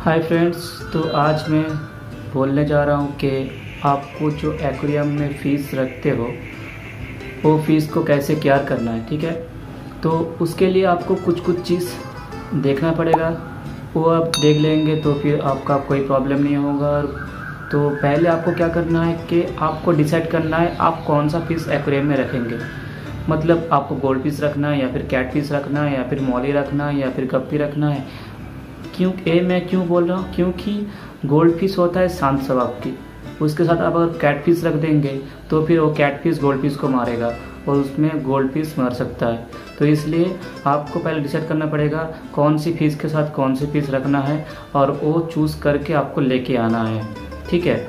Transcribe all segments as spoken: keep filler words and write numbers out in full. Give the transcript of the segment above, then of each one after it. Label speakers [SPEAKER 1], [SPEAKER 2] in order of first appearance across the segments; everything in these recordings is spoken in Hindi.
[SPEAKER 1] हाय फ्रेंड्स, तो आज मैं बोलने जा रहा हूँ कि आपको जो एक्वेरियम में फ़ीस रखते हो वो फ़ीस को कैसे केयर करना है। ठीक है, तो उसके लिए आपको कुछ कुछ चीज़ देखना पड़ेगा। वो आप देख लेंगे तो फिर आपका कोई प्रॉब्लम नहीं होगा। तो पहले आपको क्या करना है कि आपको डिसाइड करना है आप कौन सा फ़िश एक्वेरियम में रखेंगे। मतलब आपको गोल्ड फिश रखना है या फिर कैट फिश रखना है या फिर मॉली रखना है या फिर गप्पी रखना है। क्यों ए मैं क्यों बोल रहा हूँ, क्योंकि गोल्ड फिश होता है शांत स्वभाव की, उसके साथ आप अगर कैट फिश रख देंगे तो फिर वो कैट फिश गोल्ड फिश को मारेगा और उसमें गोल्ड फिश मर सकता है। तो इसलिए आपको पहले डिसाइड करना पड़ेगा कौन सी फिश के साथ कौन सी फिश रखना है और वो चूज़ करके आपको लेके आना है। ठीक है,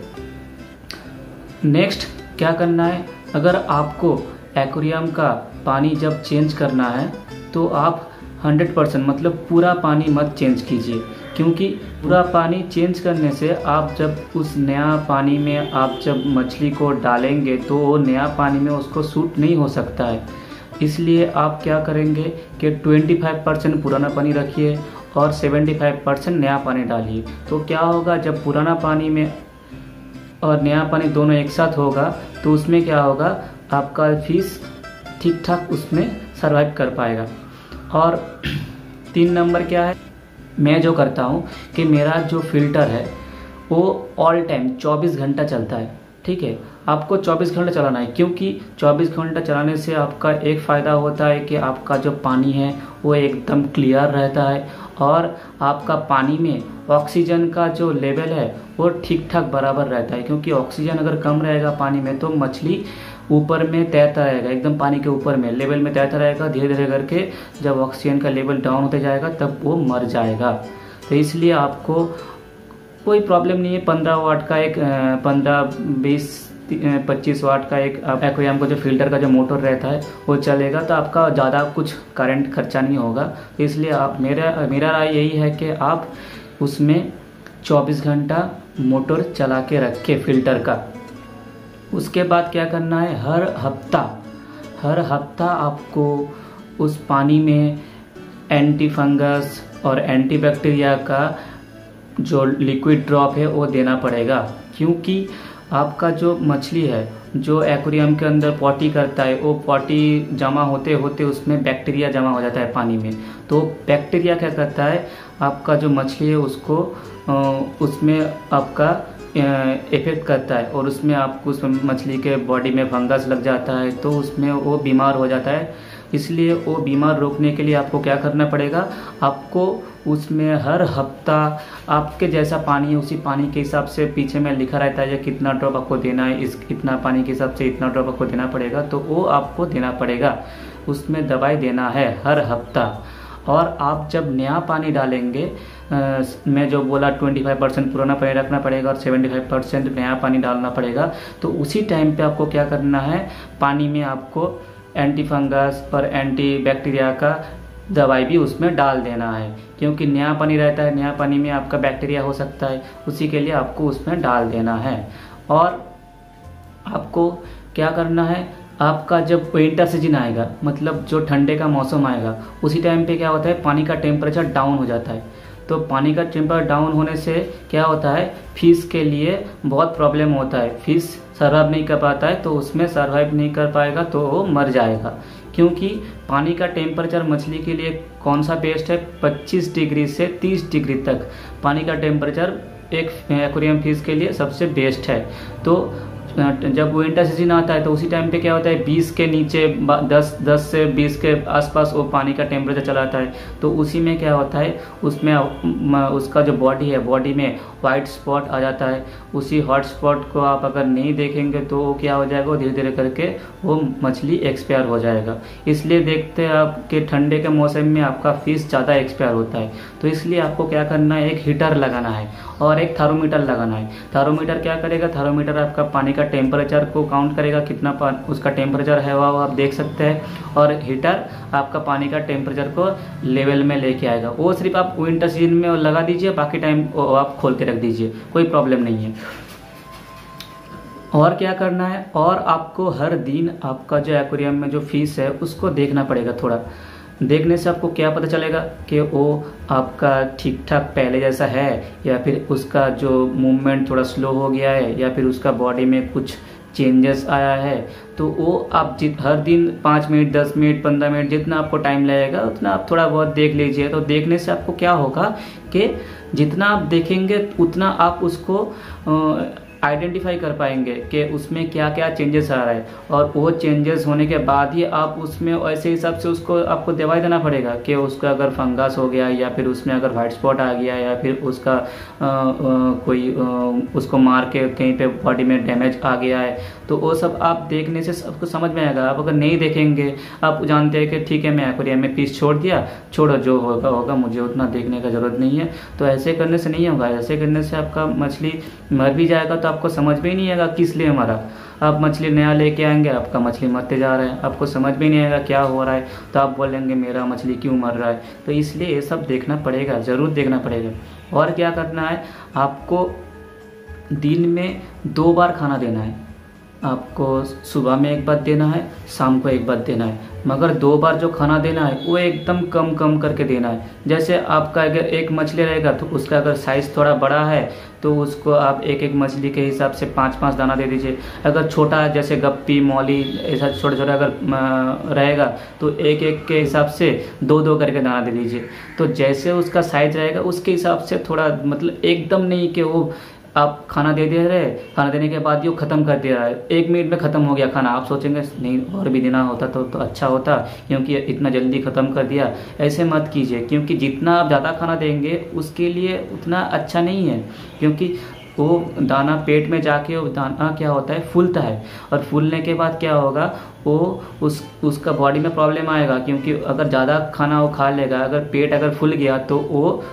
[SPEAKER 1] नेक्स्ट क्या करना है, अगर आपको एक्वेरियम का पानी जब चेंज करना है तो आप हंड्रेड परसेंट मतलब पूरा पानी मत चेंज कीजिए, क्योंकि पूरा पानी चेंज करने से आप जब उस नया पानी में आप जब मछली को डालेंगे तो वो नया पानी में उसको सूट नहीं हो सकता है। इसलिए आप क्या करेंगे कि पच्चीस परसेंट पुराना पानी रखिए और पचहत्तर परसेंट नया पानी डालिए। तो क्या होगा, जब पुराना पानी में और नया पानी दोनों एक साथ होगा तो उसमें क्या होगा, आपका फिश ठीक ठाक उसमें सर्वाइव कर पाएगा। और तीन नंबर क्या है, मैं जो करता हूँ कि मेरा जो फ़िल्टर है वो ऑल टाइम चौबीस घंटा चलता है। ठीक है, आपको चौबीस घंटा चलाना है, क्योंकि चौबीस घंटा चलाने से आपका एक फ़ायदा होता है कि आपका जो पानी है वो एकदम क्लियर रहता है और आपका पानी में ऑक्सीजन का जो लेवल है वो ठीक ठाक बराबर रहता है। क्योंकि ऑक्सीजन अगर कम रहेगा पानी में तो मछली ऊपर में तैरता रहेगा, एकदम पानी के ऊपर में लेवल में तैरता रहेगा। धीरे धीरे करके जब ऑक्सीजन का लेवल डाउन होते जाएगा तब वो मर जाएगा। तो इसलिए आपको कोई प्रॉब्लम नहीं है, पंद्रह वाट का एक पंद्रह बीस पच्चीस वाट का एक एक्वेरियम का जो फिल्टर का जो मोटर रहता है वो चलेगा, तो आपका ज़्यादा कुछ करंट खर्चा नहीं होगा। तो इसलिए आप मेरा मेरा राय यही है कि आप उसमें चौबीस घंटा मोटर चला के रखें फिल्टर का। उसके बाद क्या करना है, हर हफ्ता हर हफ्ता आपको उस पानी में एंटी फंगस और एंटी बैक्टीरिया का जो लिक्विड ड्रॉप है वो देना पड़ेगा। क्योंकि आपका जो मछली है जो एक्वेरियम के अंदर पॉटी करता है वो पॉटी जमा होते होते उसमें बैक्टीरिया जमा हो जाता है पानी में। तो बैक्टीरिया क्या करता है, आपका जो मछली है उसको उसमें आपका इफेक्ट करता है और उसमें आपको उस मछली के बॉडी में फंगस लग जाता है तो उसमें वो बीमार हो जाता है। इसलिए वो बीमार रोकने के लिए आपको क्या करना पड़ेगा, आपको उसमें हर हफ्ता आपके जैसा पानी है उसी पानी के हिसाब से पीछे में लिखा रहता है कितना ड्रॉप आपको देना है, इस इतना पानी के हिसाब से इतना ड्रॉप आपको देना पड़ेगा, तो वो आपको देना पड़ेगा। उसमें दवाई देना है हर हफ्ता। और आप जब नया पानी डालेंगे, आ, मैं जो बोला पच्चीस परसेंट पुराना पानी रखना पड़ेगा और पचहत्तर परसेंट नया पानी डालना पड़ेगा। तो उसी टाइम पे आपको क्या करना है, पानी में आपको एंटी फंगस और एंटी बैक्टीरिया का दवाई भी उसमें डाल देना है, क्योंकि नया पानी रहता है, नया पानी में आपका बैक्टीरिया हो सकता है, उसी के लिए आपको उसमें डाल देना है। और आपको क्या करना है, आपका जब विंटर सीजन आएगा मतलब जो ठंडे का मौसम आएगा उसी टाइम पे क्या होता है, पानी का टेम्परेचर डाउन हो जाता है। तो पानी का टेम्परेचर डाउन होने से क्या होता है, फिश के लिए बहुत प्रॉब्लम होता है, फिश सर्वाइव नहीं कर पाता है। तो उसमें सर्वाइव नहीं कर पाएगा तो वो मर जाएगा। क्योंकि पानी का टेम्परेचर मछली के लिए कौन सा बेस्ट है, पच्चीस डिग्री से तीस डिग्री तक पानी का टेम्परेचर एक एक्वेरियम फिश के लिए सबसे बेस्ट है। तो जब विंटर सीजन आता है तो उसी टाइम पे क्या होता है, बीस के नीचे दस दस से बीस के आसपास वो पानी का टेम्परेचर चला आता है। तो उसी में क्या होता है, उसमें उसका जो बॉडी है बॉडी में वाइट स्पॉट आ जाता है। उसी हॉट स्पॉट को आप अगर नहीं देखेंगे तो वो क्या हो जाएगा, धीरे धीरे करके वो मछली एक्सपायर हो जाएगा। इसलिए देखते हैं आप कि ठंडे के मौसम में आपका फिश ज़्यादा एक्सपायर होता है। तो इसलिए आपको क्या करना है, एक हीटर लगाना है और एक थर्मोमीटर लगाना है। थर्मोमीटर क्या करेगा, थर्मोमीटर आपका पानी का टेम्परेचर को काउंट करेगा, कितना उसका टेम्परेचर है वो आप देख सकते हैं। और हीटर आपका पानी का टेम्परेचर को लेवल में लेके आएगा। वो सिर्फ आप विंटर सीजन में लगा दीजिए, बाकी टाइम आप खोल के रख दीजिए, कोई प्रॉब्लम नहीं है। और क्या करना है, और आपको हर दिन आपका जो एक्वेरियम में जो फिश है उसको देखना पड़ेगा थोड़ा। देखने से आपको क्या पता चलेगा कि वो आपका ठीक ठाक पहले जैसा है, या फिर उसका जो मूवमेंट थोड़ा स्लो हो गया है, या फिर उसका बॉडी में कुछ चेंजेस आया है। तो वो आप जित हर दिन पाँच मिनट दस मिनट पंद्रह मिनट जितना आपको टाइम लगेगा उतना आप थोड़ा बहुत देख लीजिए। तो देखने से आपको क्या होगा कि जितना आप देखेंगे उतना आप उसको आइडेंटिफाई कर पाएंगे कि उसमें क्या क्या चेंजेस आ रहा है, और वो चेंजेस होने के बाद ही आप उसमें ऐसे हिसाब से उसको आपको दवाई देना पड़ेगा कि उसका अगर फंगस हो गया, या फिर उसमें अगर वाइट स्पॉट आ गया, या फिर उसका आ, आ, कोई आ, उसको मार के कहीं पे बॉडी में डैमेज आ गया है। तो वो सब आप देखने से सबको समझ में आएगा। आप अगर नहीं देखेंगे, आप जानते हैं कि ठीक है मैं एक्वेरियम में पीस छोड़ दिया, छोड़ो जो होगा होगा, मुझे उतना देखने का जरूरत नहीं है। तो ऐसे करने से नहीं होगा। ऐसे करने से आपका मछली मर भी जाएगा तो आपको समझ में ही नहीं आएगा किस लिए मरा। आप मछली नया लेके आएंगे, आपका मछली मरते जा रहा है, आपको समझ में नहीं आएगा क्या हो रहा है, तो आप बोलेंगे मेरा मछली क्यों मर रहा है। तो इसलिए ये सब देखना पड़ेगा, ज़रूर देखना पड़ेगा। और क्या करना है, आपको दिन में दो बार खाना देना है। आपको सुबह में एक बार देना है, शाम को एक बार देना है, मगर दो बार जो खाना देना है वो एकदम कम कम करके देना है। जैसे आपका अगर एक मछली रहेगा तो उसका अगर साइज़ थोड़ा बड़ा है तो उसको आप एक एक मछली के हिसाब से पाँच पाँच दाना दे दीजिए। अगर छोटा है जैसे गप्पी मौली ऐसा छोटा छोटा अगर रहेगा तो एक एक के हिसाब से दो दो करके दाना दे दीजिए। तो जैसे उसका साइज रहेगा उसके हिसाब से थोड़ा, मतलब एकदम नहीं कि वो आप खाना दे दे रहे, खाना देने के बाद ये ख़त्म कर दे रहा है, एक मिनट में ख़त्म हो गया खाना। आप सोचेंगे नहीं और भी देना होता तो, तो अच्छा होता, क्योंकि इतना जल्दी ख़त्म कर दिया। ऐसे मत कीजिए, क्योंकि जितना आप ज़्यादा खाना देंगे उसके लिए उतना अच्छा नहीं है, क्योंकि वो दाना पेट में जाके वो दाना क्या होता है फूलता है, और फूलने के बाद क्या होगा वो उस उसका बॉडी में प्रॉब्लम आएगा। क्योंकि अगर ज़्यादा खाना वो खा लेगा, अगर पेट अगर फूल गया तो वो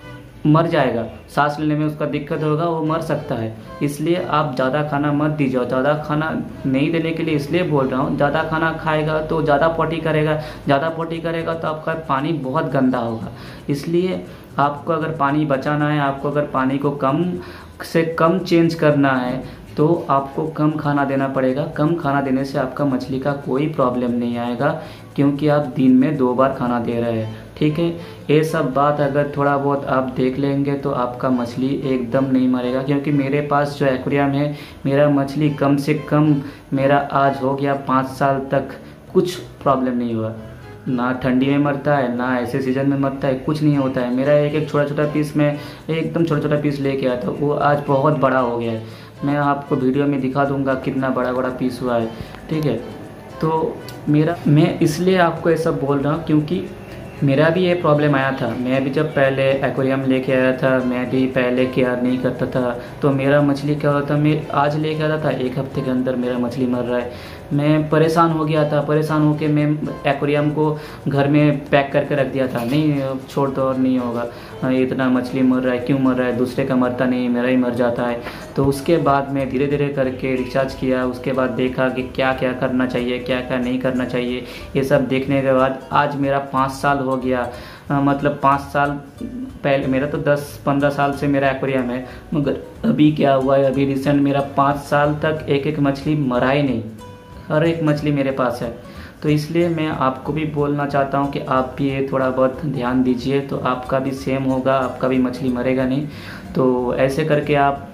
[SPEAKER 1] मर जाएगा, सांस लेने में उसका दिक्कत होगा, वो मर सकता है। इसलिए आप ज़्यादा खाना मत दीजिए। ज़्यादा खाना नहीं देने के लिए इसलिए बोल रहा हूँ, ज़्यादा खाना खाएगा तो ज़्यादा पोटी करेगा, ज़्यादा पोटी करेगा तो आपका पानी बहुत गंदा होगा। इसलिए आपको अगर पानी बचाना है, आपको अगर पानी को कम से कम चेंज करना है तो आपको कम खाना देना पड़ेगा। कम खाना देने से आपका मछली का कोई प्रॉब्लम नहीं आएगा, क्योंकि आप दिन में दो बार खाना दे रहे हैं। ठीक है, ये सब बात अगर थोड़ा बहुत आप देख लेंगे तो आपका मछली एकदम नहीं मरेगा। क्योंकि मेरे पास जो एक्वेरियम है, मेरा मछली कम से कम मेरा आज हो गया पाँच साल तक कुछ प्रॉब्लम नहीं हुआ। ना ठंडी में मरता है, ना ऐसे सीजन में मरता है, कुछ नहीं होता है। मेरा एक एक छोटा छोटा पीस में एकदम छोटा छोटा पीस लेके आया था, वो आज बहुत बड़ा हो गया है। मैं आपको वीडियो में दिखा दूंगा कितना बड़ा बड़ा पीस हुआ है। ठीक है, तो मेरा मैं इसलिए आपको ये सब बोल रहा हूँ क्योंकि मेरा भी ये प्रॉब्लम आया था। मैं भी जब पहले एक्वेरियम लेके आया था, मैं भी पहले केयर नहीं करता था, तो मेरा मछली क्या होता था, मैं आज लेके आता था एक हफ्ते के अंदर मेरा मछली मर रहा है। मैं परेशान हो गया था, परेशान होकर मैं एक्वेरियम को घर में पैक करके रख दिया था, नहीं छोड़ दो और नहीं होगा, इतना मछली मर रहा है, क्यों मर रहा है, दूसरे का मरता नहीं मेरा ही मर जाता है। तो उसके बाद मैं धीरे धीरे करके रिचार्ज किया, उसके बाद देखा कि क्या क्या करना चाहिए, क्या क्या नहीं करना चाहिए। ये सब देखने के बाद आज मेरा पाँच साल हो गया। आ, मतलब पाँच साल पहले मेरा तो दस पंद्रह साल से मेरा एक्वेरियम है, मगर अभी क्या हुआ है, अभी रिसेंट मेरा पाँच साल तक एक एक मछली मरा ही नहीं, हर एक मछली मेरे पास है। तो इसलिए मैं आपको भी बोलना चाहता हूँ कि आप भी ये थोड़ा बहुत ध्यान दीजिए, तो आपका भी सेम होगा, आपका भी मछली मरेगा नहीं। तो ऐसे करके आप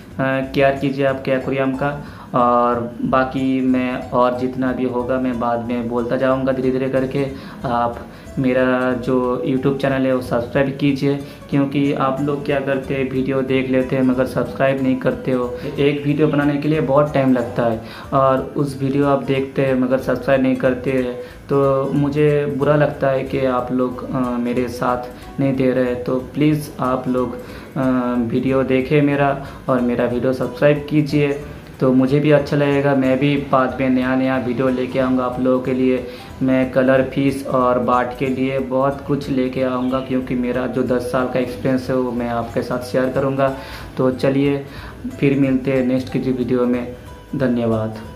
[SPEAKER 1] केयर कीजिए आपके एक्वेरियम का। और बाकी मैं और जितना भी होगा मैं बाद में बोलता जाऊंगा धीरे धीरे करके। आप मेरा जो यूट्यूब चैनल है वो सब्सक्राइब कीजिए, क्योंकि आप लोग क्या करते हैं वीडियो देख लेते हैं मगर सब्सक्राइब नहीं करते हो। एक वीडियो बनाने के लिए बहुत टाइम लगता है, और उस वीडियो आप देखते हैं मगर सब्सक्राइब नहीं करते हैं, तो मुझे बुरा लगता है कि आप लोग आ, मेरे साथ नहीं दे रहे। तो प्लीज़ आप लोग आ, वीडियो देखें मेरा, और मेरा वीडियो सब्सक्राइब कीजिए, तो मुझे भी अच्छा लगेगा। मैं भी बाद में नया नया वीडियो लेके आऊँगा आप लोगों के लिए। मैं कलर फिश और बाट के लिए बहुत कुछ लेके आऊँगा, क्योंकि मेरा जो दस साल का एक्सपीरियंस है वो मैं आपके साथ शेयर करूँगा। तो चलिए फिर मिलते हैं नेक्स्ट की वीडियो में। धन्यवाद।